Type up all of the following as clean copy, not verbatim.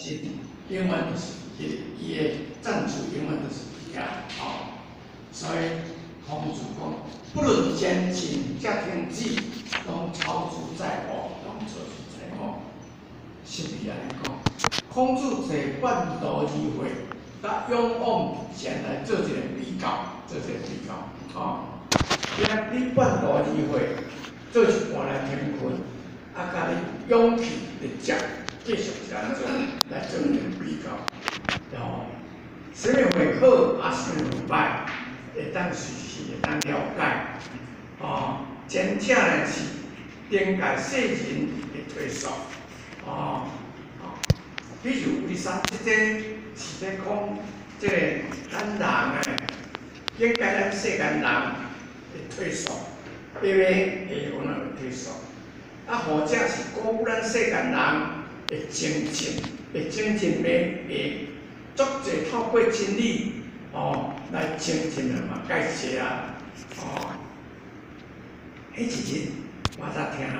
是永远就是伊的赞助永远就是伊啊，所以孔子讲，不论先秦家庭志，拢操之在我，拢做之在我。实际来讲，孔子坐半途而废，甲勇往直前来做一个比较，今仔你半途而废，做一半来天困，甲你勇气直接继续是安怎来做一个比较，什么会好，什么会歹，会当随时会当了解，真正的是顶界世人的退缩，比如为啥即个是咧讲，即个咱人诶，顶界咱世间人会退缩，因为会可能会退缩，或者是鼓舞咱世间人会精进，袂足侪透过真理来精进的嘛，解释啊，迄一日我才听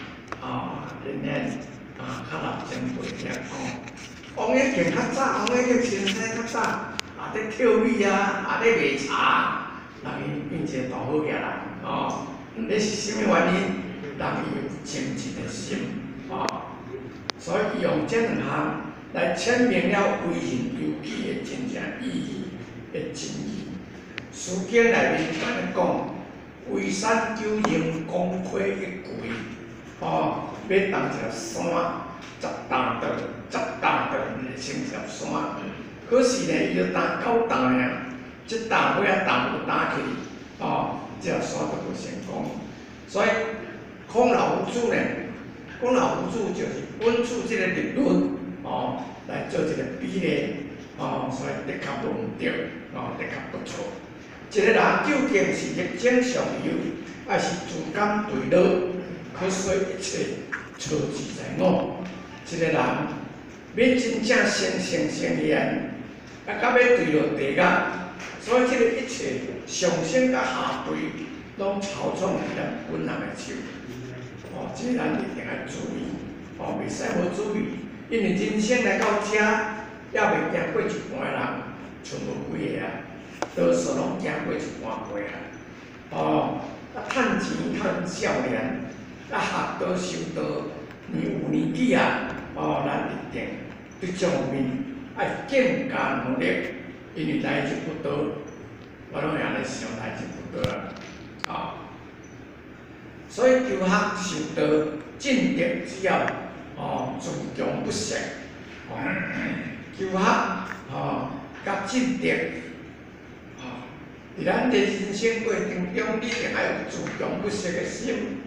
较老前辈听讲，王爷行较早，王爷先生较早，咧跳米咧卖茶，人伊变一个大好嘢啦，这是啥物原因？人伊有精进的心，所以用这两项来阐明了为人游记的真正意义的真义。《诗经》内面安尼讲，为山丘陵，功亏一簣，要登一条山，10担的升一条山，可是呢，伊要登9担呀，这担尾担有担起，这条山就无成功。所以孔老夫子呢，就是本著这个理论，来做一个比例，所以的确无毋对，的确不错。一个人究竟是逆境上游，还是自甘堕落，可说一切出自在我。一个人要真正成圣成贤，到要坠落地狱，所以这个一切上升甲下坠，拢操纵伫咱本人的手。这个咱一定要注意，袂使无注意，因为人生来到遮，还袂行过一半的人，剩无几个啊。多数拢行过一半过啊！趁钱趁少年，学道修道，有年纪啊，咱一定对这方面要更加努力，因为代志不多，我拢会安尼想，代志不多啦，所以求学修道进德只要自强不息，求学甲进德。伫咱的人生过程中，你一定要有自强不息的心，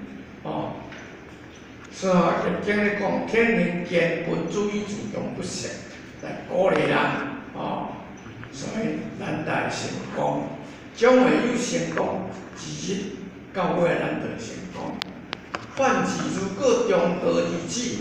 所以《易经》咧讲，天人见本主以自强不息来鼓励人，所以咱才会成功，将会有成功之日，到尾咱就成功。犯之如果中道而止，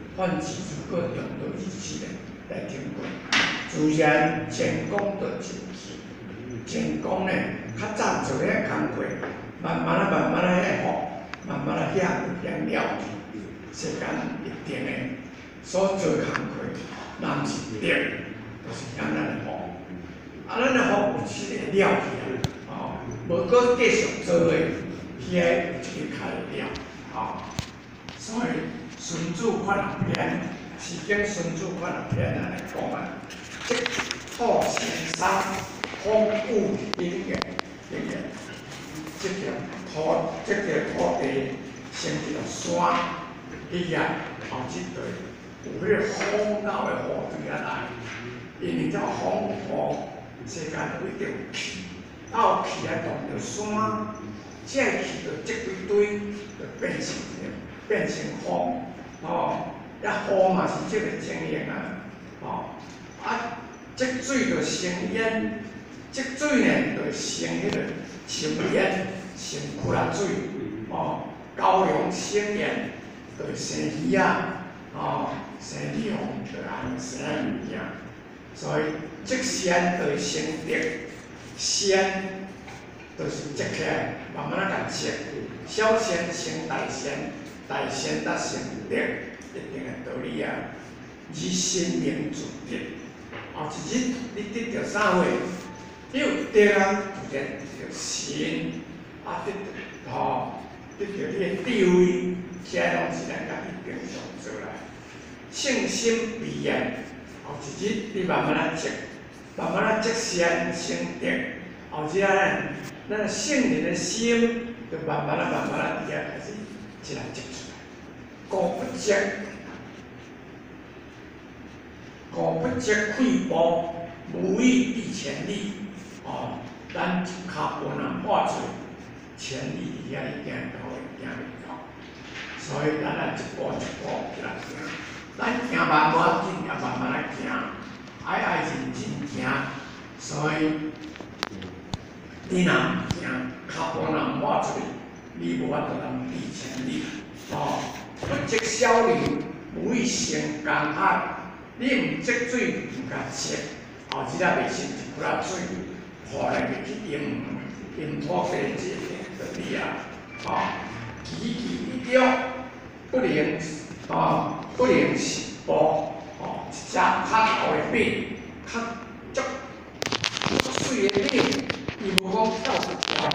来听过，自然成功就进去。成功呢，较早做遐工课，慢慢啊遐学，慢慢啊遐了解，时间一定的所做工课，人是对，就是咱的学，咱的学有时会了去无搁继续做落，遐有一个开了，所以孙子看了篇，是经孙子看了篇来讲啊，积土成山。风雨凛然，这条土地成一条山，伊后一代有迄个风到的雨对来，因为这风世间就一定有气，有气来动着山，这气就积堆，就变成风，雨嘛是这个情形积水就成烟。积水呢，就成迄个成烟，成苦辣水，高粱生烟，就生鱼啊，生牛，就安尼生物件。所以积善就成德，善就是积起来，慢慢甲积，小善成大善，大善才成德，一定的道理啊。 以生命自得。后一日你得到啥货？你有得啊，自然得到神，得到你的智慧，这拢是咱家己平常做来。信心必然，后一日你慢慢啊积，慢慢啊积善成德，后一日呢，咱圣人的心就慢慢啊底下开始一来积出来。故不积，溃波，无以避前力。咱一脚不能跨出，前力底下你行到会行袂到，所以咱啊一步一步起来行。咱行慢无要紧，也慢慢来行，爱认真行。所以你若唔行，脚步若唔跨出去，你无法度通避前力。不积小流，无以成江海。你唔积水，唔甲积，后一日袂成一窟仔水，后来就去阴土地界就你啊！奇一雕，不能食补。一只较厚的饼，较水的饼，伊无讲到一条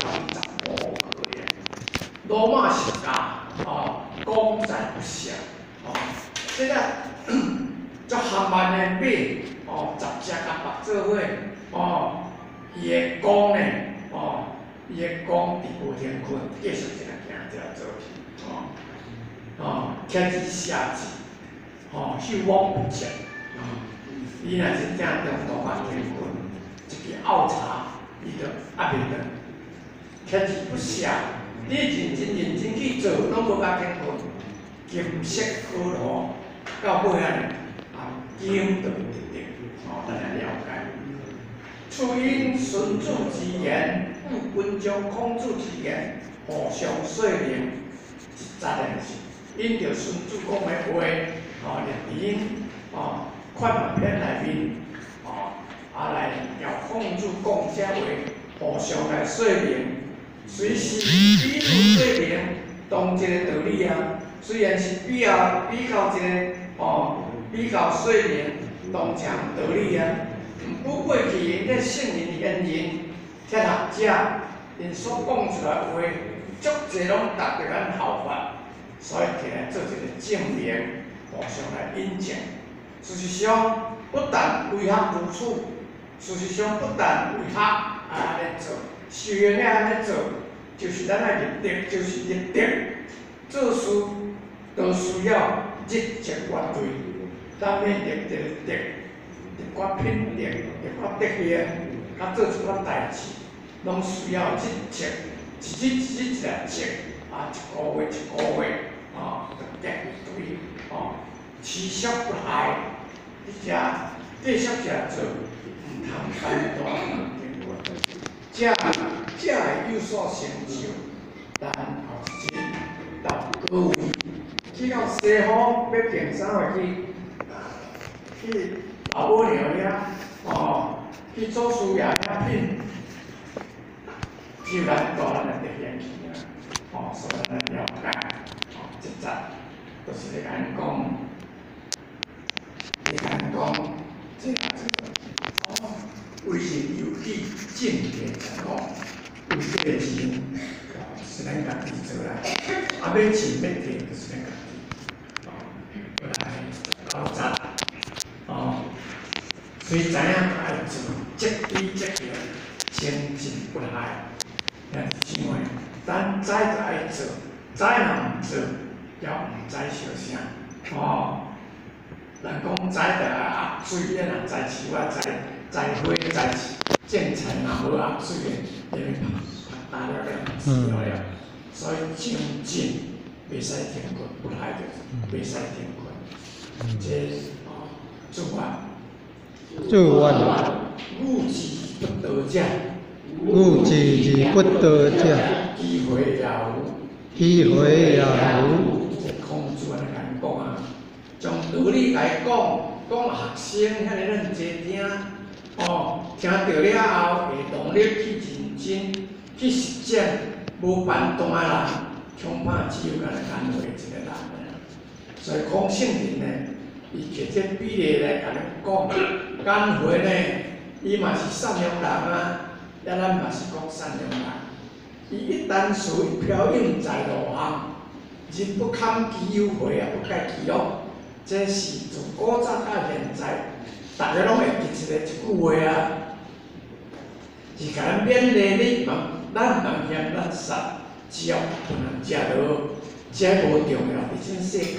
10无可能。罗马是假，功在不下。这个足含慢的饼，10只甲绑做伙，伊的功呢，伊的功伫无天困，继续一来做去，天之下之，虚妄不假，伊若真正中途啊天困，一个拗茶，伊就压袂得。天之不下，你认真去做，拢无甲天困，金色可罗，到尾啊呢，金就得得，大家了解。出因孙子之言，故君将孔子之言，互相说明，一杂的是因着孙子讲的话，连看文篇内面，来由孔子讲这话，互相来说明。随时比喻说明同一个道理啊，虽然是比较一个比较说明同样道理啊。不过去因个圣人恩人、哲学者因所讲出来话，足侪拢达着咱效法，所以摕来做一个证明，互相来印证。事实上，不但为学如此，事实上不但为学安尼做，修行了安尼做，就是咱的立德，就是立德。做事都需要日积月累，咱要立德。立法品德，立法德行，甲做一款代志，拢需要日积，一日来积，一个月，就积一堆，持续不懈，你继续做，唔通单单天国，才会有所成就。但后一日到各位，去到西方要平啥话去老母娘遐，去做事业遐品，就咱大人的现去啊，所以咱了解，即集就是咧讲，这为人有理，正言正讲，为这个事是咱家己做啦，要钱要钱就是咱家己，来搞砸。所以知影爱做，积累积累，前进不来。因为咱知就爱做，知若唔做，也唔知小声。人讲知就爱压水，咱若知树啊，知花，知种菜，若无压水的，因为打了死了。所以前进袂使停困，不来就袂使停困。这做法。 做完， 误之不得者， 误之而不得者， 机会也有。这孔子安尼讲啊，从道理来讲学生遐尼咱侪听，听到了后会动力去认真去实践，无办当的人，恐怕只有甲咱安慰一个人。所以孔圣人呢， 伊摕这比例来甲你讲，减肥呢，伊嘛是善良人啊，咱嘛是讲善良人。伊一旦属于飘映在路上，人不堪其忧悔啊，不该其乐。这是从古早到现在，大家拢会记一句话啊，是甲咱勉励你，咱茫嫌咱杀，只要不能食到，这无重要。毕竟世间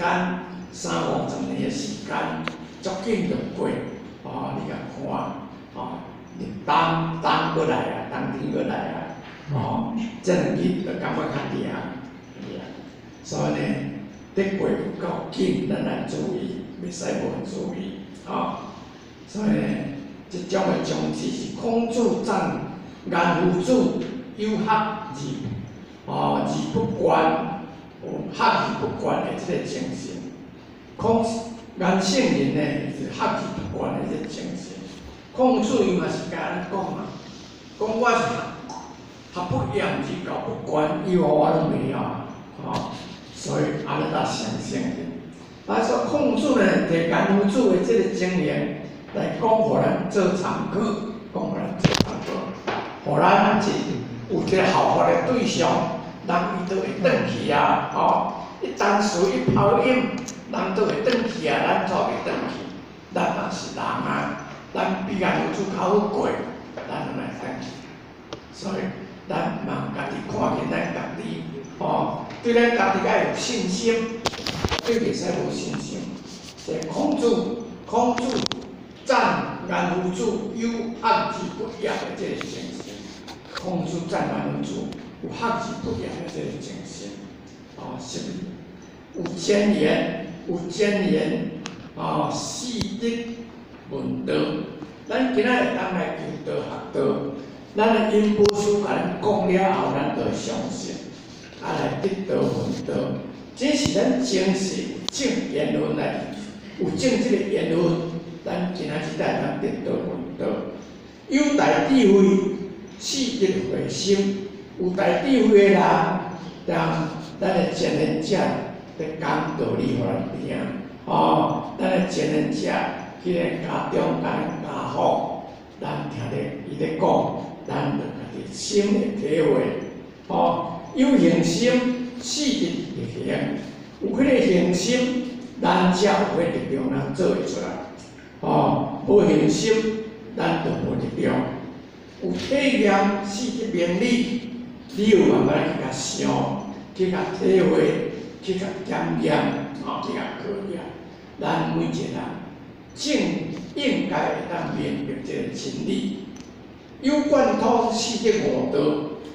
350年的时间，足紧就过。哦，你甲看，哦，你冬过来啊，冬天过来啊，哦，这2日就感觉较凉，是啊。所以呢，得过有够紧，咱来注意，袂使无注意，哦。所以呢，这种的宗旨是孔子赞颜夫子有学而而不惯，有学而不惯的这个精神。颜圣人呢是学而不惯的这个精神。孔子伊嘛是甲咱讲嘛，讲我是学不厌而教不惯，以后我拢袂晓啊，哦。所以安尼才上圣人。他说孔子呢，摕颜夫子的这个经验来讲，互咱做参考，讲互咱做参考，互咱是有一个效法的对象，人伊都会转去啊，哦，一旦属于泡影，人都会转去啊，咱怎袂转去？咱嘛是人啊，咱比颜夫子较好过，咱就来转去。所以咱嘛家己看见咱家己，哦，对咱家己要有信心，对袂使无信心。这孔子赞颜夫子有学而不厌的这个精神。孔子赞颜夫子有学而不厌的这个精神。哦，是有箴言，哦，四德问道。咱今仔会当来求道学道，咱的因波师甲咱讲了后，咱就会相信，来得道闻道。这是咱正式正言论来，有正这个言论，咱今仔日代咱得道闻道。有大智慧，四德会心，有大智慧的人，让咱的前人者在讲道理，互咱听。哦，咱的前人者去咧家中甲咱教好，咱听咧伊咧讲，咱就家己心的体会。哦，有恒心，四德会行。有迄个恒心，咱才有迄力量，咱做会出来。哦，无恒心，咱就无力量。有体验，四德明理，你有慢慢去甲想，去甲体会，去甲检验，哦，去甲考验。咱每一个人应该会当明白这个真理。有贯通四德五道，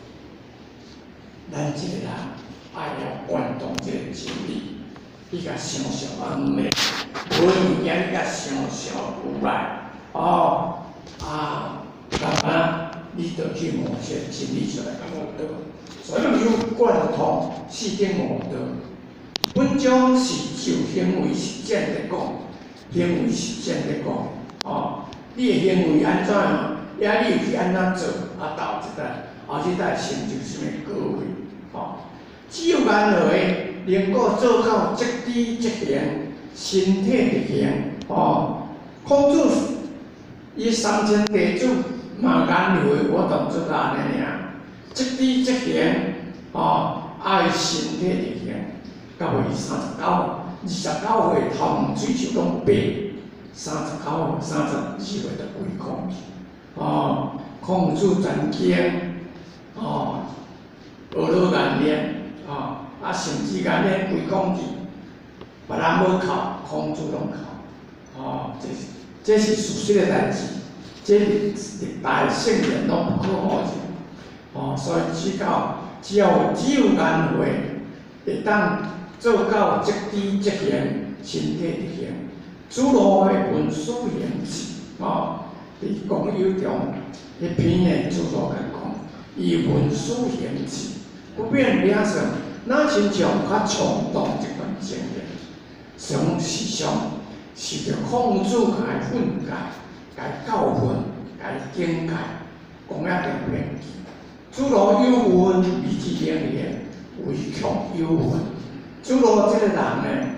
咱这个人爱要贯通这个真理。你甲想想啊，唔袂，无物件你甲想想有来，哦啊，慢慢你就去摸些真理出来，甲五道。所以有贯通四德五道。本章是就行为实践来讲，行为实践来讲，哦，你的行为安怎样，也你去安怎做，到后一代成就什么果位，哦，只有安落的能够做到即知即行，身体力行，哦，孔子伊3000弟子嘛安落的活动做到安尼尔，即知即行，哦，爱身体力行。到为29岁头水就拢白，39岁、32岁就归空去。哦，孔子传经，哦，学了颜面，哦，甚至颜面归空去，别人无考，孔子拢考。哦，这是事实的代志，这历代圣人拢不可否认。哦，所以只有颜回会当。做到即知即行，身体力行。诸罗的文书言志，哦，伫讲有中迄篇的诸罗甲讲，以文书言志，不变领上，哪亲像较冲动一段经验。上事上是着孔子甲伊训诫，甲伊教训，甲伊警戒，讲了定偏激。诸罗有文，以其灵言，唯恐有文。诸罗这个人呢，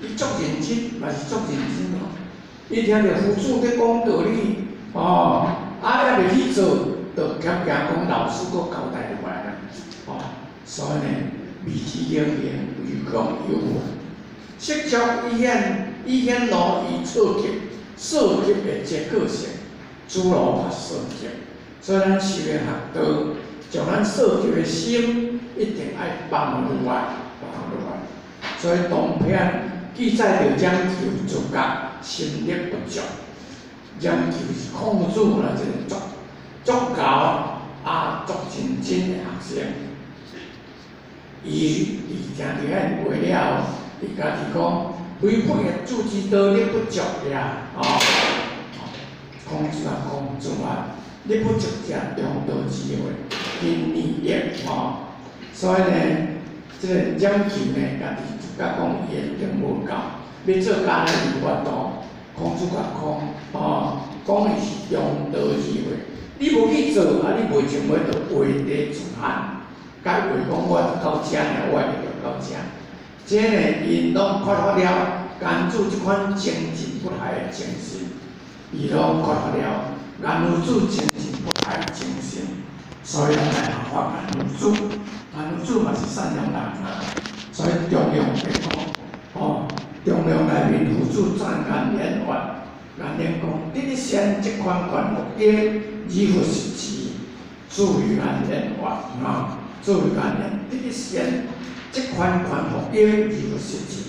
伊足认真，嘛是足认真哦。伊听着父祖咧讲道理，哦，还袂去做，就惊讲老师佫交代落来啦，哦，所以呢，未知有言，唯讲有我。识足以显露伊错觉，错觉的结果性，诸罗法错觉。所以咱修的学道，将咱错觉的心，一定爱放落来，放落来。所以当篇记载着讲求自觉，心力不足，讲求是控制啦，即个足够啊，足认真的学生。伊听着遐话了，伊家己讲，非不也自知道力不足呀，控制啊控制啊，力不足者中道智慧，因利益所以呢，即个讲求呢，家己自觉讲伊一定无够，要做家己有法度，控制甲讲伊是中道智慧，你无去做啊，你袂成为着为地自限。甲话讲，我到遮尔，我会着到遮。这呢，因拢缺乏了甘主即款精进不懈的精神，伊拢缺乏了甘主精进不懈的精神，所以咱来学法甘主，甘主嘛是善良人啊，所以中庸来讲，中庸内面父祖赞言言讲，第一先即款权目的，以复实质，注意言言做言言，第一先，即款权目的以复实质。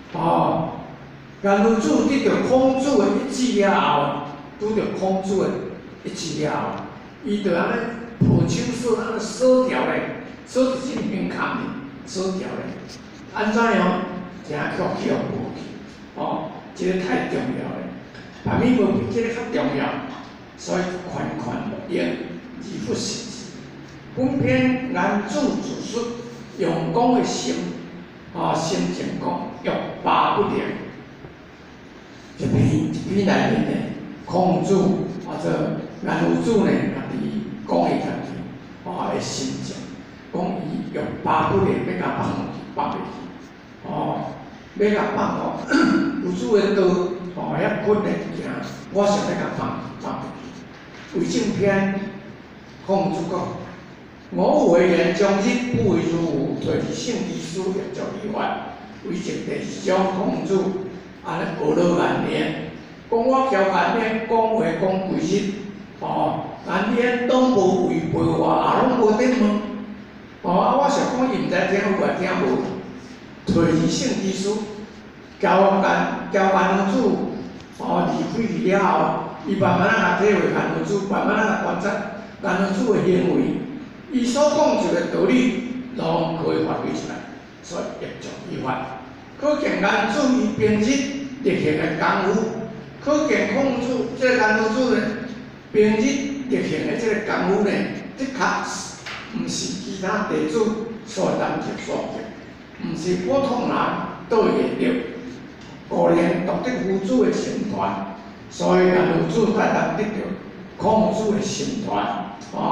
甘主得到孔子的一致了后，拄着孔子的一致了后，伊就安尼抱手锁安尼锁条咧，锁伫心边坎里，锁条咧。安怎样？真曲无去，即个太重要咧。啊，咪无比即个较重要，所以权目的以复实质。本篇言主自述，用功的心，心情讲欲罢不能。一篇内面呢，孔子或者言主呢，家己讲伊家己的心情，讲伊欲罢不能，要甲放袂去，要甲放有主的道，遐困的行，我想要甲放袂去。为正篇，孔子讲。我为人将之不为如无，推是圣之书，亦作以外。为正第二章，孔子安尼学了言言，讲我交言言讲话讲几日，言言拢无违背我，也拢无得问。我想讲伊毋知听有，也听无。推是圣之书，交言主，离开去了后，伊慢慢啊体会言主，慢慢啊观察言主的行为。伊所讲出的道理，拢可以发挥出来，所以业作依法。可见言主伊平日立行的功夫，可见孔子这个言主呢，平日立行的这个功夫呢，的确毋是其他弟子所能接受的，毋是普通人都会得。故然独得父祖的成传，所以言主才能得到孔子的成传，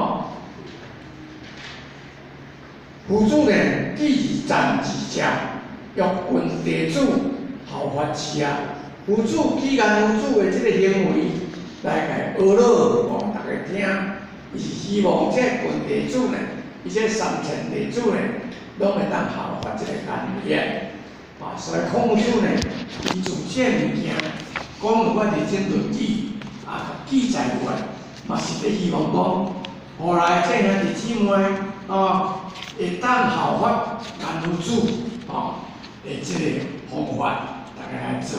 父祖呢，既赞之教，欲训弟子效法之啊。父祖既然父祖的这个行为来学了，大家听，伊是希望这群弟子呢，伊这3000弟子呢，拢会当效法这个言言。所以孔子呢，伊从这物件讲有法伫这论语记载有来，嘛是咧希望讲，后来这兄弟姊妹会当效法言主的这个方法，大家来做。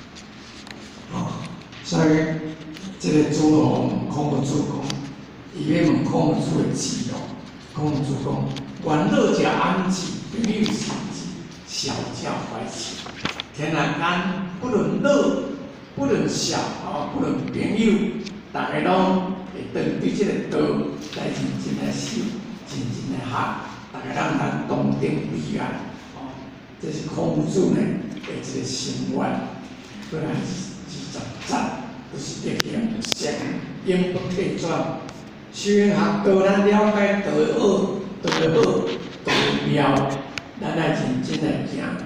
所以这个诸罗问孔子讲，伊要问孔子的志哦。孔子讲：玩乐者安己，朋友善己，小教怀己。天然间不论乐，不论笑不论朋友，大家拢会针对这个道来认真来修，认真来学。大家让咱同顶彼岸，这是孔子呢的这个心愿。过来20赞，就是立行善，永不退转。修学道，咱了解道的好，道的妙，咱来认真来行，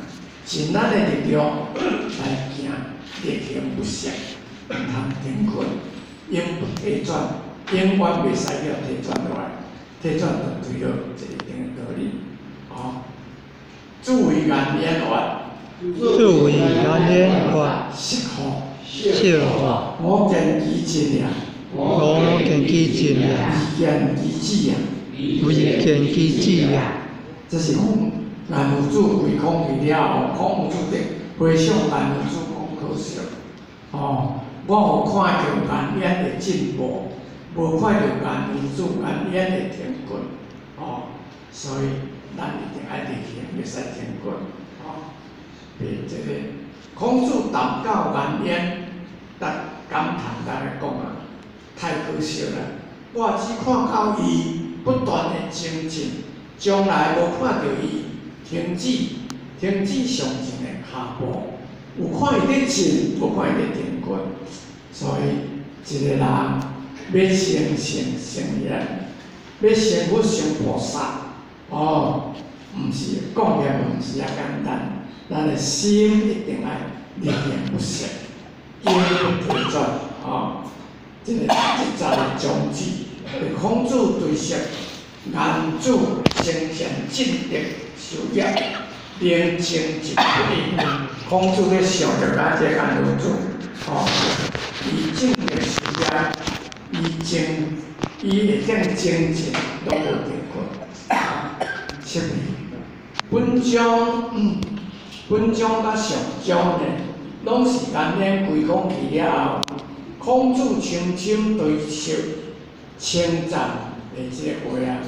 尽咱的力量来行，逆行不息，唔通停困，永不退转，永远袂使了退转落来，退转就对了一个定的道理。哦，诸位愿言话， 诸位愿言话， 适可， 适可， 我见其真呀， 我见其真也， 意见其止呀。 未见其止也。 这是讲颜无主归空去了后，空无主的回想颜无主讲可惜。哦，我有看到颜烟的进步，无看到颜无主颜烟的停困。哦，所以咱一定爱逆行，袂使停困。哦，别这个孔子谈到颜烟，但感叹大家讲啊，太可惜了。我只看到伊不断的精进，将来无看到伊停止上进的脚步，有看伊在进，无看伊在停困。所以一个人要成圣成贤，要成佛成菩萨，哦，毋是讲起毋是遐简单，咱的心一定爱逆行不息，永不退转，哦，这个一再的宗旨。孔子对说：颜子精贤进德修业，宁静即不离。孔子咧想着咱这颜如子，哦，伊进德修业，伊会更精进，拢无停困。七年，本章甲上章呢，拢是颜渊归空去了后，孔子深深对说。称赞的这个话啊，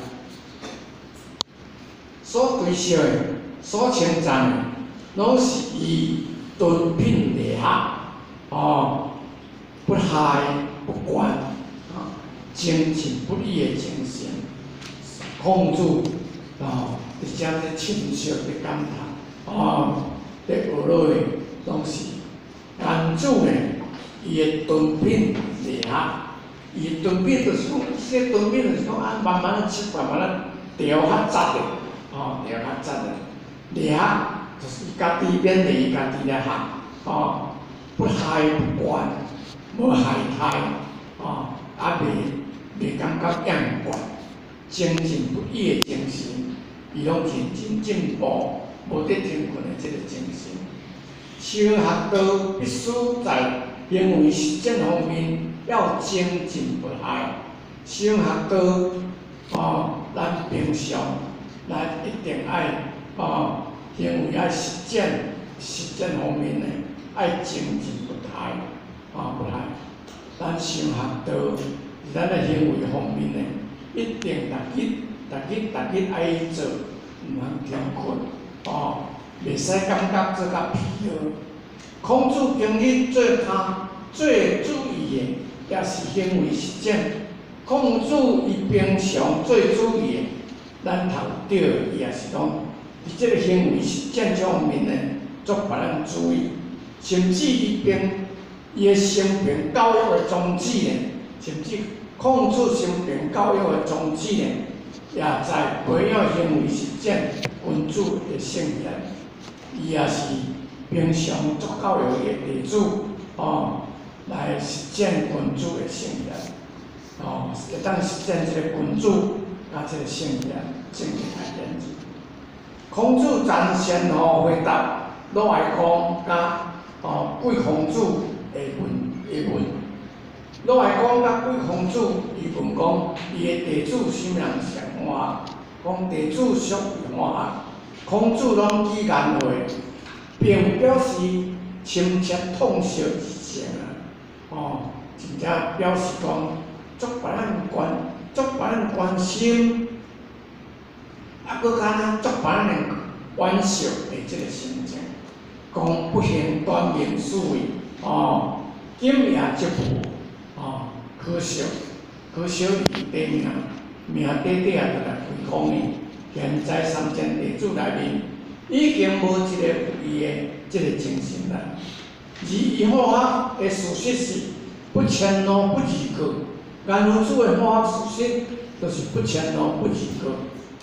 所对象的、所称赞的，拢是伊敦品礼学，哦，不害不惯，啊，精进不移的精神。孔子哦，直接咧称颂咧感叹，哦，咧学落的拢是颜子呢，伊的敦品礼学。伊顿变就是讲，这顿变就是讲啊，慢慢的切，慢慢的调较杂的，哦，调较杂的，掠就是伊家己勉励伊家己咧学，哦，不害不惯，无害害，哦，啊袂感觉厌惯，精进不移的精神，伊拢渐渐进步，无得停困的这个精神。修学道必须在行为实践方面。要精进不懈，修学道哦，咱平常咱一定爱哦，行为爱实践方面呢，爱精进不懈，哦不懈。咱修学道，咱的行为方面呢，一定逐日爱做，毋通停困，哦，袂使感觉做甲疲劳。孔子今日做他最注意的。也是行为实践，孔子伊平常最注意的，咱头对伊也是讲，伫即个行为实践这方面呢，足别人注意，甚至伊的生平教育的宗旨呢，甚至孔子生平教育的宗旨呢，也在培养行为实践君子的圣言，伊也是平常足教育的弟子，哦。来实践君主的圣言，哦，会当实践这个君主甲这个圣言，正确来言之。孔子赞先回答鲁哀公甲贵孔子的问。鲁哀公甲贵孔子伊问讲，伊的弟子什么人上欢？讲弟子属于欢。孔子拢以言话，并表示深切痛惜之情啊。哦，真正表示讲，足别人关心，搁敢足别人惋惜的这个心情，讲不行端明事理，哦，今夜即富，哦，可惜伊第名短就来回空伊，现在三千弟子内面，已经无一个有伊的这个精神啦。而伊好学的事实是不迁怒不逾矩，颜如子的好学事实就是不迁怒不逾矩，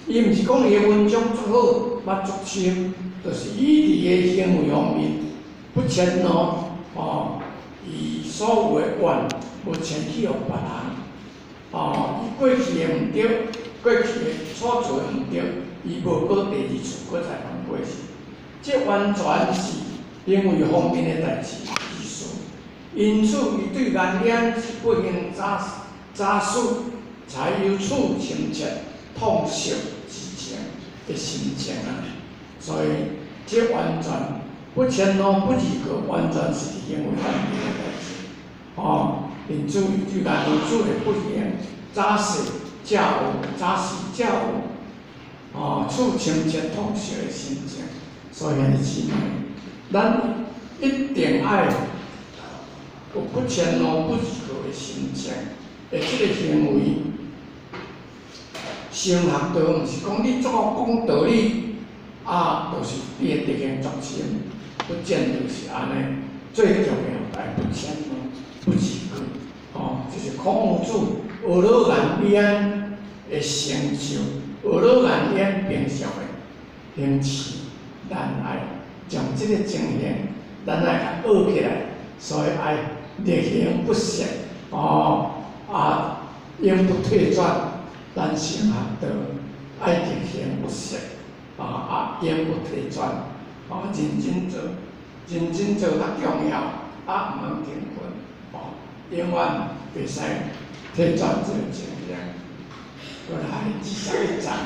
伊毋是讲伊个文章足好，捌足深，就是伊伫个行为方面不迁怒，伊所有个愿无迁去互别人，伊过去个毋对，过去个所做个毋对，伊无过第二次搁再犯过去，这完全是行为方面个代志意思。因此，伊对颜脸不行诈术，才有此深切痛惜之情的心情啊。所以，这完全不迁怒不离过，完全是行为方面个代志。因此，伊对颜主的不行诈术假有，诈术假有，此深切痛惜的心情。所以，姊妹，咱一定爱有不迁怒不离过的心情。即个行为，成学道毋是讲你做讲道理，就是你的德行作深，不见就是安尼。最重要爱不迁怒不离过，就是孔夫子学老颜脸的成就，学老颜脸平常的行持，咱爱将即个情形，咱爱甲学起来，所以爱逆行不懈，永不退转。咱成学道爱逆行不懈，永不退转，认真做，认真做较重要，毋通停困，永远袂使退转这个情形。过来21章，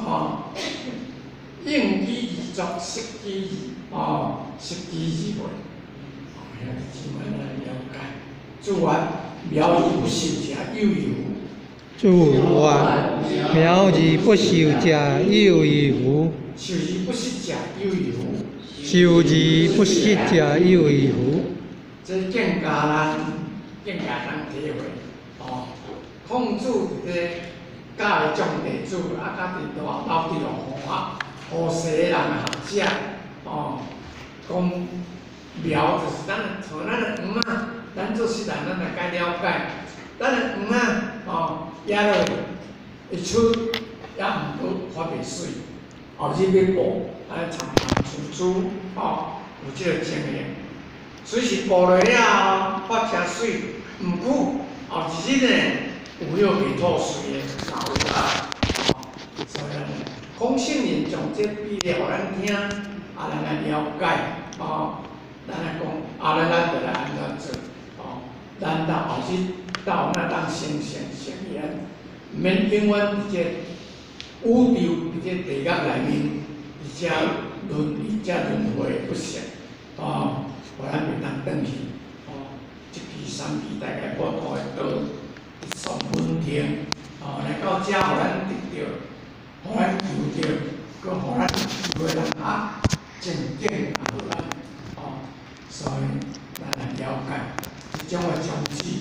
应机而作，适机而适机而为。兄弟姊妹来了解，主曰：苗而不受者，有矣乎？ 主曰：苗而不受者，有矣乎？ 受而不食者，有矣乎？ 受而不食者，有矣乎？ 这更加咱体会。孔子伫个教的众弟子，甲伫大老弟互世人学者，讲苗就是咱像咱的黄啊，咱做世人咱来该了解，咱的黄啊，野落会出，也毋过发袂水，后日要补，安尼参像出，有即个经验。水是补落了后，发遮水，毋久后日呢，有迄未吐水的老有所以孔圣人将这比例互咱听，咱来了解，咱来讲，咱就来安怎做，咱到后日到那当成言，毋免永远伫这宇宙伫这地狱内面，而且轮回不息，互咱袂当转去，一期三期大概佛陀的道，一送稳定，来到遮，互咱得到，互咱求到，搁互咱机会人正经好来，所以咱来了解这种的宗旨，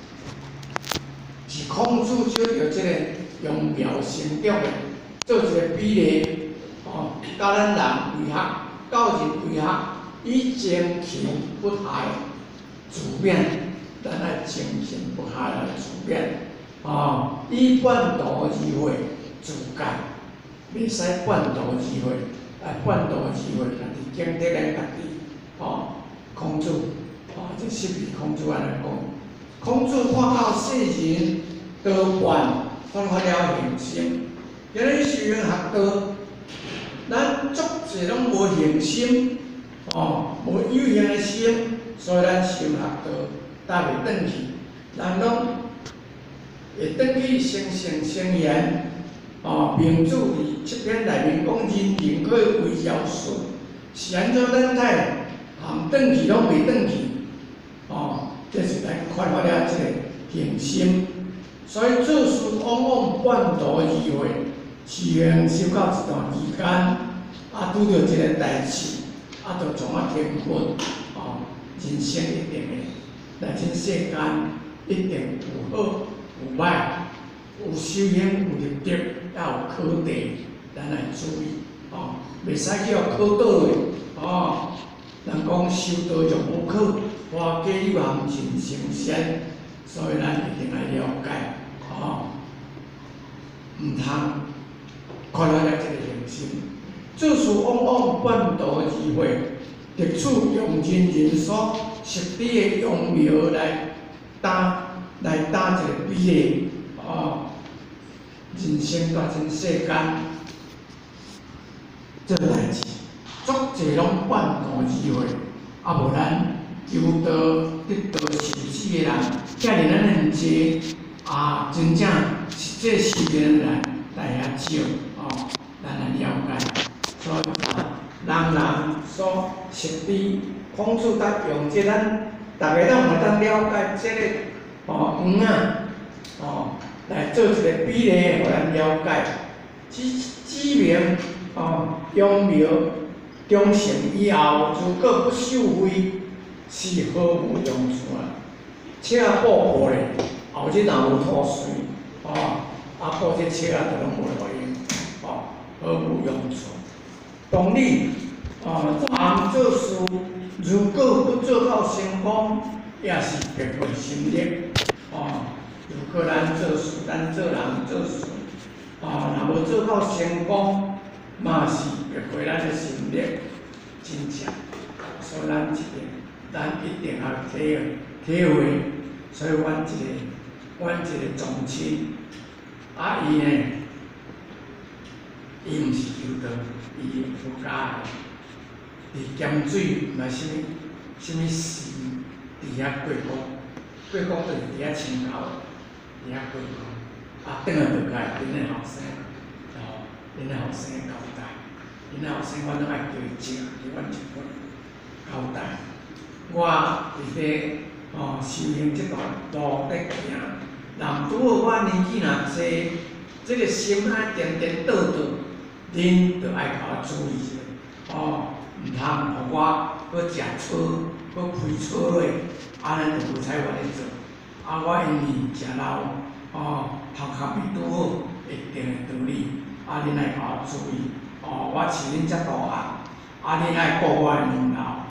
是孔子找到这个用苗成长的，做一个比例，教咱人为学，教人为学，以精勤不懈自勉，咱爱精勤不懈来自勉，以半途而废自戒，袂使半途而废，半途而废，家己警惕咱家己，孔子，这10字孔子安尼讲，孔子看到世人多半放发了恒心，今日修行学道，咱足侪拢无恒心，无有形的心，所以咱修学道搭袂转去，人拢会转去成言，明主伫7篇内面讲人人可为尧舜，是安怎咱在含转去拢袂转去，这是咱看发了这个恒心。所以做事往往半途而废，修行修到一段期间，拄到一个代志，就从停困，人生一定会，来这世间一定有好有歹，有修行有入德，也有考地，咱来注意，袂使叫考倒的，人讲修道就无考，花假有含尽成仙，所以咱一定要了解。毋通看来了一个形心。自是往往半途而废，特处用人人所熟知的用苗来搭一个比例，人生大千世间，这代志，足侪拢半途而废，无咱求道得道受持的人，遮尔咱尼济，真正这世间人来遐少，咱来了解。所以人所熟知，孔子甲用这咱大家拢会当了解这个圆来做一个比例，互咱了解。指明用苗忠诚以后，如果不受惠，是毫无用处啊！车补好咧，后日若无土水，补这车就拢无路用，毫无用处。同理，人做事如果不做到成功，也是白费心力。如果咱做事，咱做人做事，若无做到成功，嘛是白费咱的心力，真正。所以咱一定要体会。所以阮一个宗亲，伊呢，伊毋是求道，伊出家的，伫咸水嘛啥物寺，伫遐过国就是伫遐清沟，伫遐过国，转来就甲因的后生，因的后生交代，因的后生我拢爱叫伊食，伫阮一本交代。我伫咧修行这段路在行，人拄好我年纪若济，这个心爱颠颠倒倒，恁着爱甲我注意一下，毋通互我搁食草，搁开草落，安尼就无采我咧做。我因为食老，头壳未拄好，一定的道理，恁爱甲我注意，我饲恁遮大汉，恁爱顾我的面貌，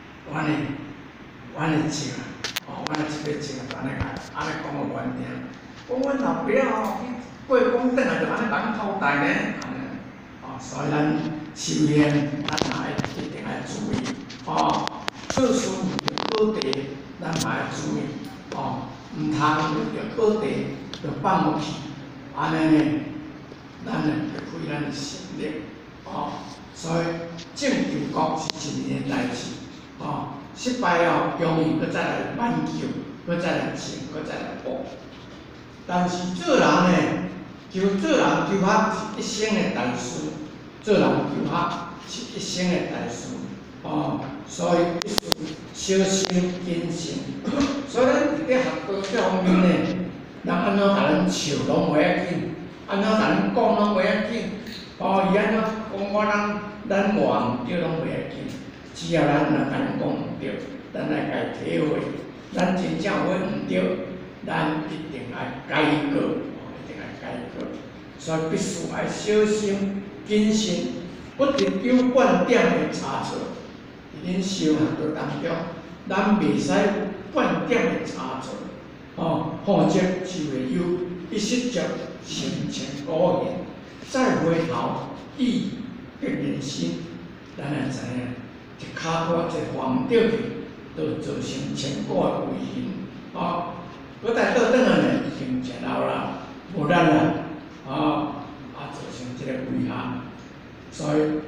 阮的情，阮的一个情，安尼讲个原定。讲阮老爸过讲转来就安尼甲阮交代呢，所以咱修行，咱嘛一定爱注意，做事有好地，咱嘛爱注意，毋通有着好地就放落去，安尼呢，咱就会费咱的心力，所以正求国是一年代志，失败了，容易搁再来挽救，搁再来请，搁再来补。但是做人呢，做人求学是一生的大事，做人求学是一生的大事，所以必须小心谨慎。所以咱伫咧学道这方面呢，人安怎甲咱笑拢袂要紧，安怎甲咱讲拢袂要紧，伊安怎讲咱话毋对拢袂要紧。只要咱若甲人讲毋对，咱来家体会，咱真正有毋对，咱一定爱改过，一定爱改过。所以必须爱小心谨慎，不得有半点的差错。伫恁修行道当中，咱袂使有半点的差错，否则就会有一失足成千古恨，再回头意变人心，咱会知影。一骹拖一晃倒去，就造成千古的危险。搁再倒转来呢，已经食老啦，无力啦，造成这个危害。所以，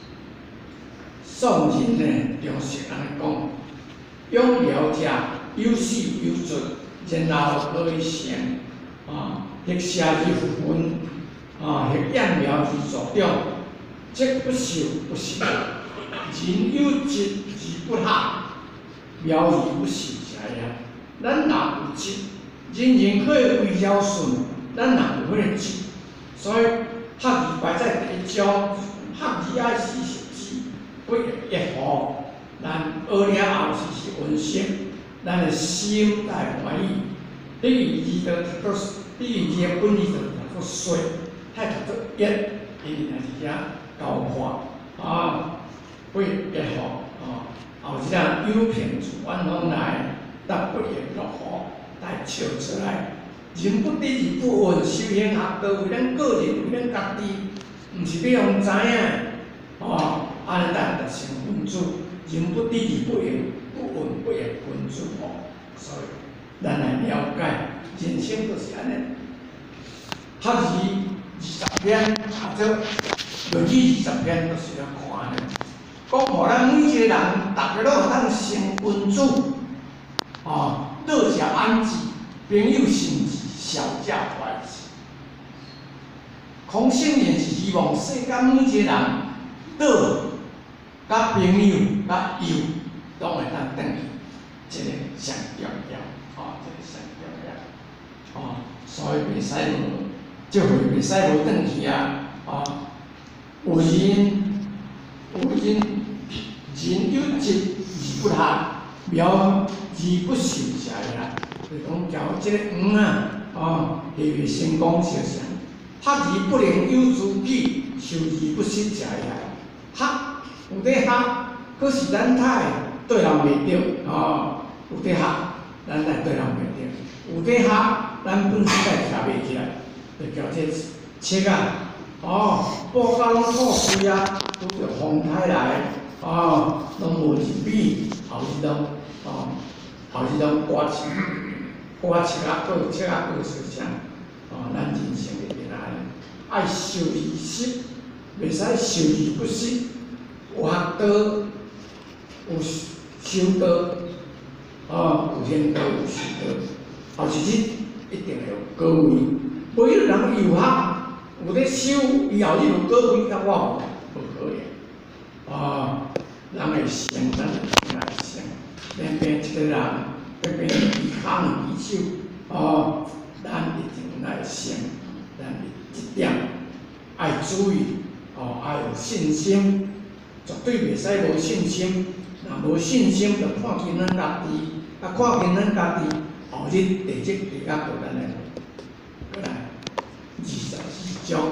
宋人呢，中式安尼讲，用了者有始有终，然后可以成。迄射而不分，迄揠苗而助长，即不受不是。人有志而不学，苗而不是才也。咱若有志，人可以为了顺，咱若有迄个志，所以学字排在第一章，学字爱40字，不亦好。咱学了后是温习，咱的心才欢喜。第二字就读作，第二字的本字就读作水，太读作一，因为是遐交化不亦好后日有凭自阮拢来，但不亦落雨，来笑出来。人不知而不闻，修行学道为咱个人，为咱家己， 毋是要互知影，哦，安尼咱就成君子，人不知义不言，不闻不言君子哦。所以咱来了解，人生就是安尼。学字20篇，或者论语20篇，都是要看安尼。讲互咱每一个人，大家都有当成君子，哦，乐者安之，朋友心志，小者怀之。孔圣人是希望世间每一个人，乐、甲朋友、甲友，拢会当转去，这个上重要，哦，这个上重要，哦，所以袂使无，即回袂使无转去啊，哦，有人有疾而不学，苗而不受者也。就是讲，假如即个黄啊，哦，会成功小啥？学而不能有诸己，受而不失者也。学有得学，可是咱太对人袂着，哦，有得学，咱来对人袂着；有得学，咱本身来徛袂起来，就叫这切啊，哦，报告拢错事啊，拄着风台来，哦，拢无入米，后日拢，哦，后日拢刮切啊，过切啊，过受伤，哦，咱人生会变安尼，爱受而失，袂使受而不失。有学道，有修道，哦，有天道，有修道，后一日一定会有果位。每个人有学，有咧修，以后伊有果位，甲我无可能。哦，人会成，咱就定会成。偏偏一个人，偏偏伊康伊手，哦，咱一定来成。咱一点爱注意，哦，爱有信心。绝对袂使无信心，若无信心，就看见咱家己，啊，看见咱家己，后日地质地甲对咱来，过来22章，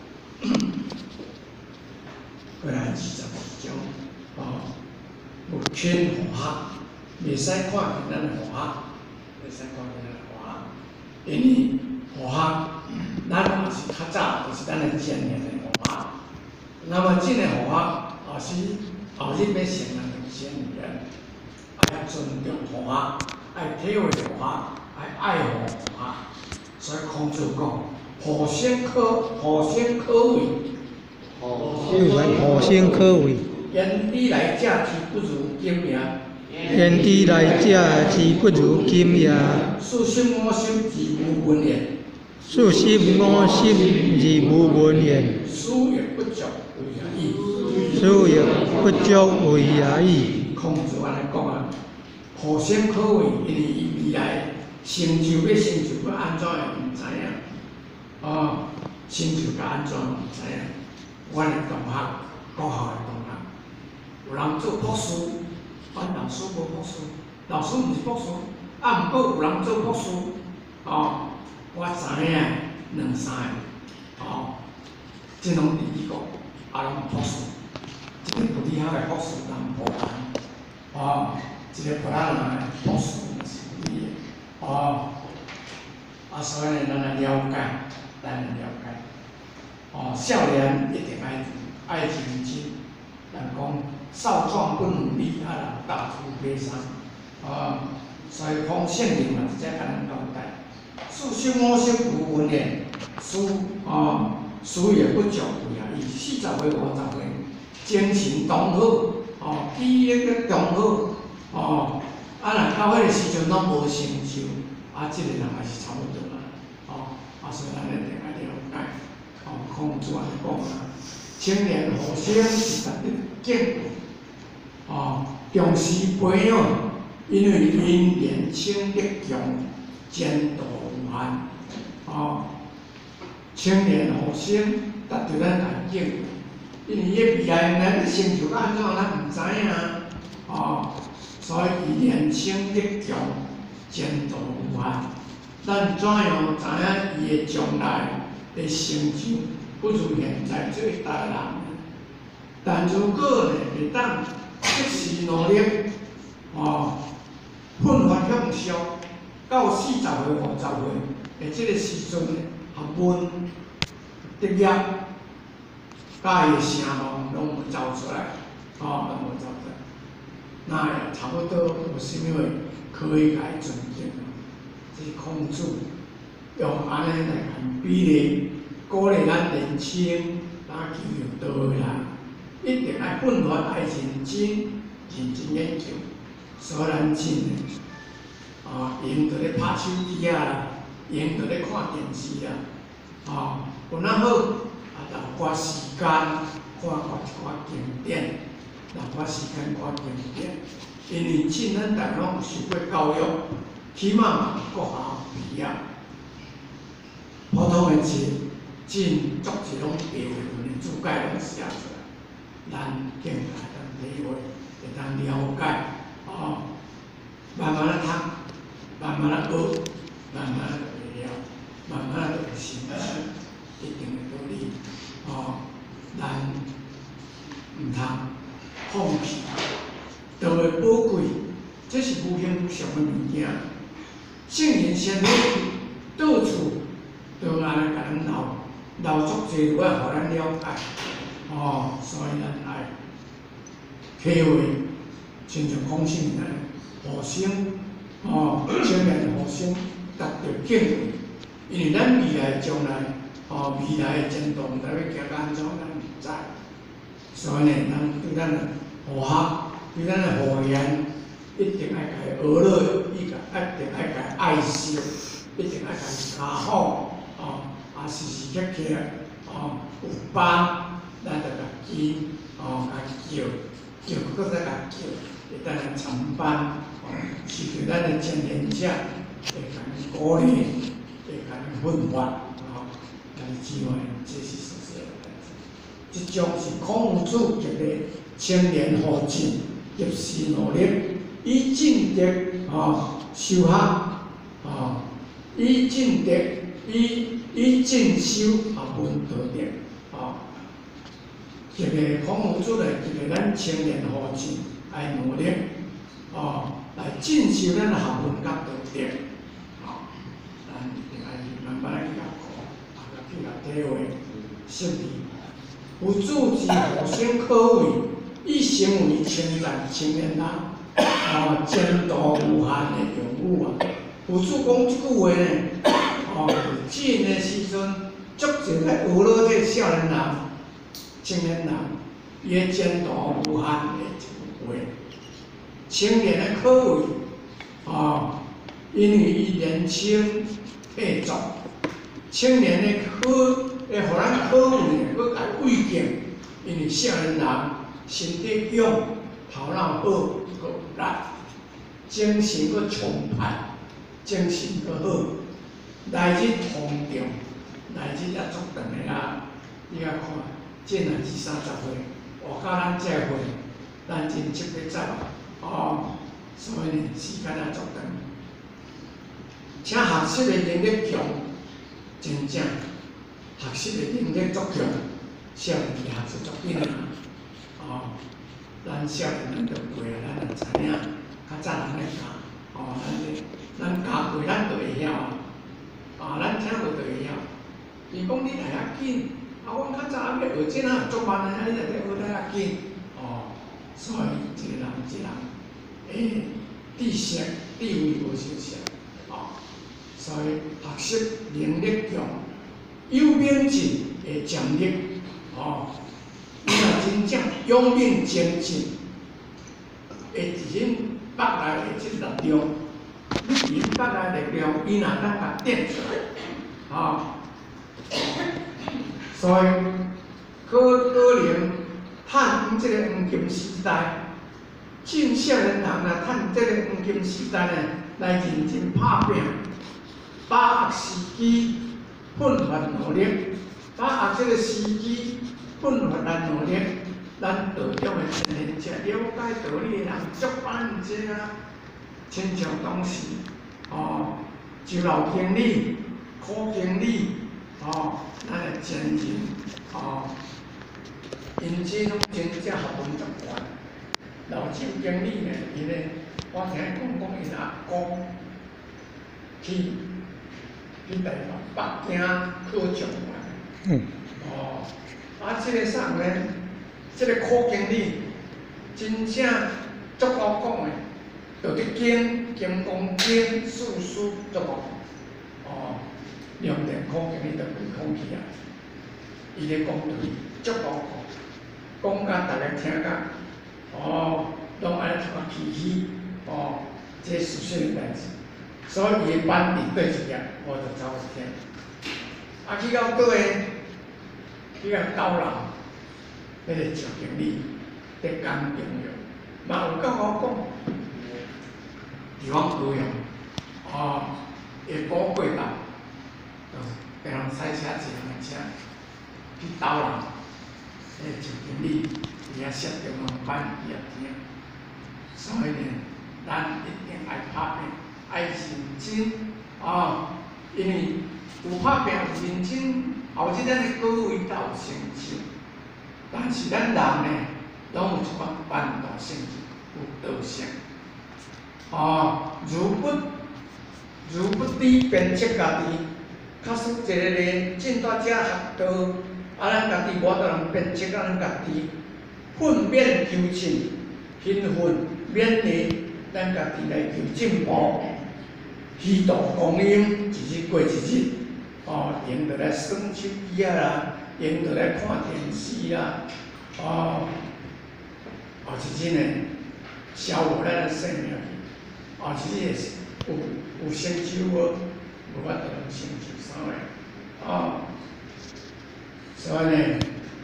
过来22章，哦，有偏互学，袂使看见咱互学，袂使看见咱互学，因为互学，咱也是较早，就是咱的前年的互学，那么这个互学。后日要成人先人，爱尊重互学，爱体会互学，爱护互学。所以孔子讲：互先可畏， 互先可畏。 言之来者之不如金也。 言之来者之不如金也。 素心我心之无文也。 素心我心之无文也。 书也不足为也易。 书也不足为也易。 孔子安尼讲啊，互先可畏，因为伊未来成就要安怎样毋知影，哦，成就甲安怎毋知影。阮的同学，国校的同学，有人做博士，阮老师无博士，老师毋是博士，啊，毋过有人做博士，哦，我知影2、3个，哦，即拢伫美国，啊，拢博士。一个不厉害的博士人无同，哦，一个普通人的博士是不一样，哦，啊，所以呢，咱来了解，哦，少年一定爱认真，人讲少壮不努力，啊，人大徒悲伤，哦，所以孔圣人嘛，直接甲咱交代，素心我心无文言，书也不久为也易，40岁50岁。精神同好，哦，记忆力同好，哦，啊，若到迄个时阵拢无成就，啊，即个人也是差不多啦，哦，啊，所以咱一定爱了解，哦，孔子安尼讲啊，青年互生是值得敬佩，哦，重视培养，因为因年轻力强，前途无限，哦，青年互生值得咱来敬佩。因为伊未来咱成就安怎，咱毋知影，哦，所以伊年轻力强，前途无限。咱怎样知影伊的将来的成就不如现在这一代人？但如果呢，会当即时努力，哦，奋发向上，到40岁、50岁的这个时阵呢，学问、职业。 甲伊的声望拢有走出来，拢无走出来。那也差不多有啥物话可以来尊敬啊？这是孔子用安尼来比例，鼓励咱年轻打基有道啦，一定要奋发，爱认真、认真研究。所以咱真诶，因着咧拍手机啊，因着咧看电视啊，有哪好留寡时间看一寡经典，留寡时间看经典。因为真咱大家拢有受过教育，起码国校毕业，普通诶字真足一种标准诶注解拢写出来，咱更加当体会，会当了解，慢慢读，慢慢学，慢慢就会了，慢慢就会成一定诶道理，咱毋通放弃。道的宝贵，这是无形上的物件。圣人先贤到处都安尼甲咱留足侪，就要互咱了解。所以咱爱体会，亲像孔圣人互相，前面互相达到敬畏，因为咱未来将来，未来的前途，咱要行安怎，咱毋知。所以呢，咱对咱的学校。对咱的语言，一定要甲伊学落，一定要甲伊爱惜，一定要甲伊教好，时时刻刻，有班，咱就甲记，甲叫，搁再甲叫，会当来参班，是对咱的前贤者会甲伊鼓励，会甲伊奋发，甲伊指挥，这是实实的代志。即种是孔子激励青年好进。及时努力，以进德修学，以进德以进修文道德，一个孔子来一个咱青年好进来努力，来进修咱的学问甲道德，咱一定要慢慢来去去体会，甚至不自知互相可畏。以成为称赞青年人，前途无限的用武啊！有主讲即句话呢，进的时阵，足侪在学了这少年人、青年人，伊的前途无限的一句话。青年的可畏，因为伊年轻气壮，青年的会互咱可畏，搁来畏敬，因为少年人。身体勇，头脑好，阁有力，精神阁充沛，精神阁好，来日方长，来日也足长的啊！你啊看，这若是30岁，活到咱这岁，咱真700载所以呢，时间也足长。请学习的能力强，真正学习的能力足强，少年学习足紧啊！咱少年咱着过啊，咱就知影，较早人咧教，咱教过，咱就会晓咱听过就会晓。伊讲你来遐紧，阮较早要学这哪足慢的，你来学得遐紧，所以一个人知识地位无相像，所以学习能力强，有敏智会潜力，你若真正勇猛精进，会伫因腹内的即力量，你伫因腹内力量，伊若当甲点出来，所以可能趁即个黄金时代，正少年人若趁即个黄金时代呢，来认真拍拼，把握时机，奋发努力，把握即个时机。奋发来努力，咱道中的青年者了解道理的人足办济啊！亲像当时，就老经理、苦经理，咱的前人，因这种真正学问足悬。老周经理呢，伊呢，我听讲因阿公去台北京考状元， 啊，这个啥呢？这个科经理真正足够讲的，就伫金刚经四书足够。哦，两电科经理就对空气啊，伊咧讲对足够讲甲大家听甲，哦，拢安尼一起起，哦，这是事实代志。所以伊班伫对一页，我就走一天。啊，去到倒诶，去到高楼，迄个赵经理伫工程用，嘛有甲我讲，伫阮高阳，哦，下晡过道，就被人赛车一辆车去倒楼，迄个赵经理伊也设中央班伊也听，所以呢，咱一定爱拍拼，爱认真，哦，因为有拍拼有认真。后即咱的各位都有成就，但是咱人呢，拢有一款办道性质，有道性。哦，如不知鞭策家己，假使一个咧进大家学道，啊，咱家己无得人鞭策咱家己，奋勉求进，勤奋勉励，咱家己来求进步，虚度光阴，一日过一日。哦，用着来耍手机啊啦，用着来看电视啦，哦，后一日呢，消磨咱的生命去，后一日有成就无？无法度有成就啥个，哦，所以呢，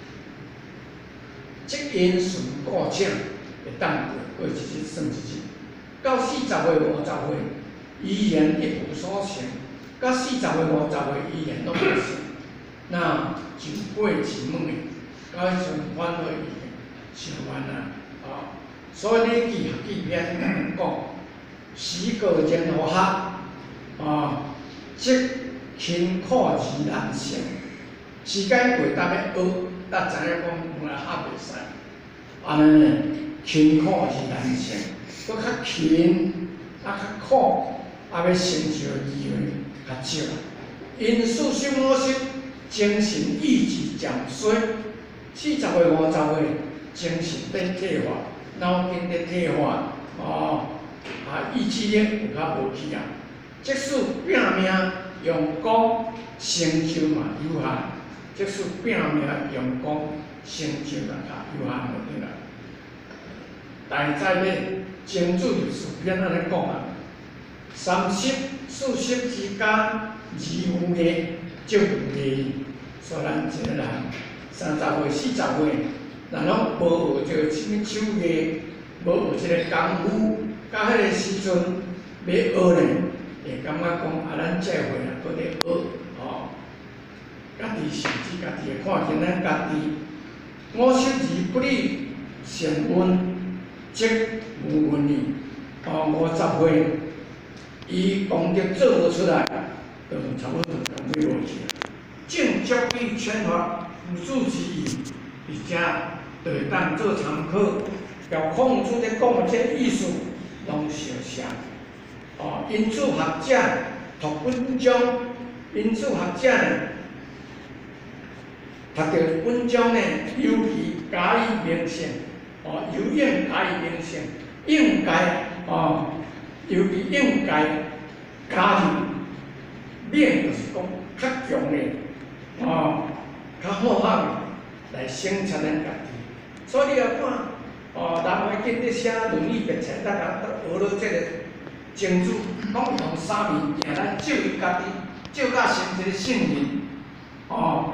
积因顺过境，会当过一日算一日，到40岁50岁，依然一无所成。到40岁50岁依然拢无成，那就过一门的，到迄阵反倒伊上完啦，哦，所以呢，学记篇怎讲？时过人无学，哦，即勤苦而难成。时间过，咱要学，咱知影讲原来学袂使，安尼呢，勤苦而难成，搁较勤，啊较苦，啊要成就机会。较少，因事心我心，精神意志渐衰。40岁50岁，精神在退化，脑筋在退化，哦，啊意志力有较无去啊。即使拼命用功，成就嘛有限；即使拼命用功，成就嘛较有限就对啦。但在咧，经主就是变安尼讲啊，30、40之间，而无艺，就有艺。所以咱一个人30岁、40岁，若拢无学着什物手艺，无学一个功夫，到迄个时阵要学呢，会感觉讲啊，咱这岁啊，搁咧学，哦，家己甚至家己会看见咱家己，50而不立，善运即无运哩。50岁。伊功德做无出来，就差不多就没落去了。正教育劝发辅助之意，而且就会当做参考。要孔子咧讲的这意思，拢相像。哦，因此学者读文章，因此学者呢，读到文章呢，尤其加以明显，哦，有应加以明显，应该哦。尤其应该加入，练就是讲较强的，哦，较好汉来省察咱家己。所以你要看，哦，南怀瑾咧写《论语》辩才，大家都学到这个经注，讲用三面行来照伊家己，照甲成一个圣人，哦，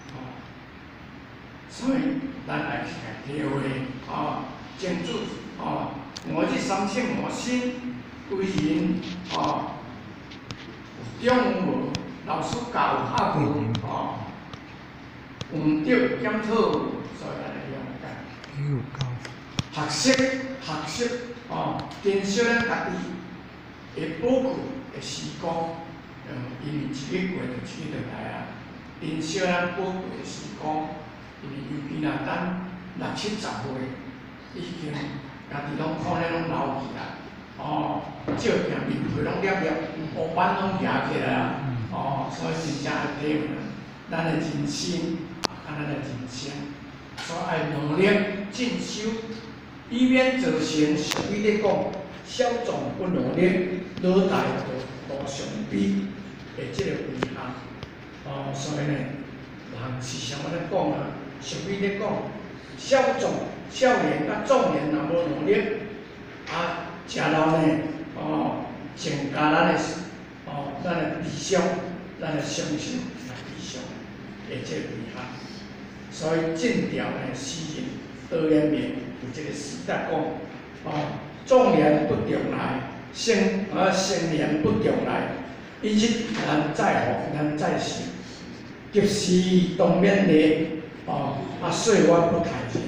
所以咱来体会，哦，经注，哦，我这三性我心。为人哦，有中无，老师教有学无哦，唔对检讨，所以咱来了解。学习哦，珍惜咱家己的宝贵的时光，因为一日过就一日就来啊。珍惜咱宝贵的时光，因为尤其若咱60、70岁，已经家己拢可能拢老去啦。哦，照镜面皮拢裂裂，黑斑拢夹起来啊！哦，所以真正要体会咱的人生咱的人生，所以爱努力进修，以免造成俗语咧讲小众不努力，老大都上比的这个危害。所以呢，人时常咧讲啊，俗语咧讲，少年甲壮年若无努力，食老呢，增加咱的理想，咱的相信也理想的这个危害。所以正调呢，诗人陶渊明有这个时代讲，壮年不重来，盛年不重来，一日难再逢难再续，及时当勉励，岁月不太平，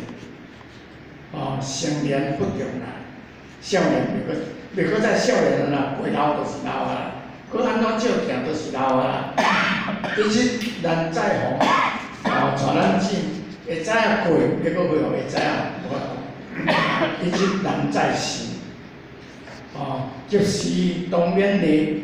盛年不重来，少年袂搁再少年啦，过头就是老啊，搁安怎照行都是老啊，一日难再逢，带咱钱会知影过，结果会知影无法度，一日难再续，及时当勉励，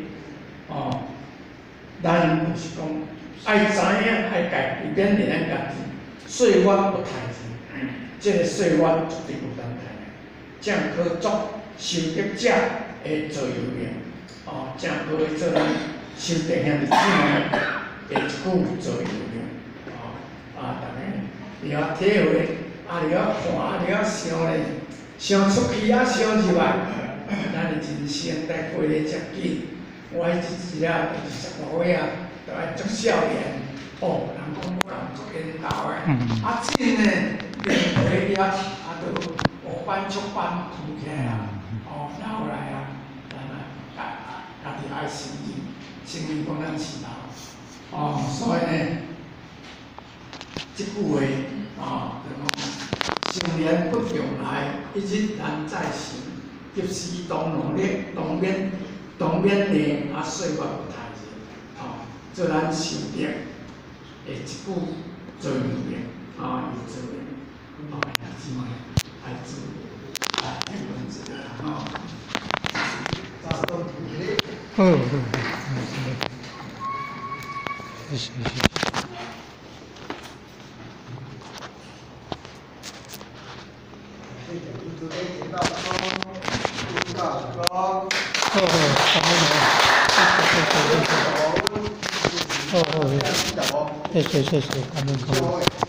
咱就是讲爱知影爱家己勉励咱家己，岁月不太平，这个岁月绝对有等待的，正可作修德者的座右铭，正可以做咱修德兄弟姊妹的一句座右铭，大家你要体会，你要看，你要想咧，想出去想入来，咱的人生在过得真紧。我迄一啊，就是15岁啊，就爱足少年，人讲我人足缘投的，真呢，练回了，就5班7班读起来啊，老来啊，咱家己爱承认讲咱是老，所以呢，即句话就讲，盛年不重来，一日难再续，及时当努力，当勉励，岁月不太平，做咱修德的一句座右铭，有座右铭，兄弟姊妹爱注意，爱文字谢谢。谢谢，感恩。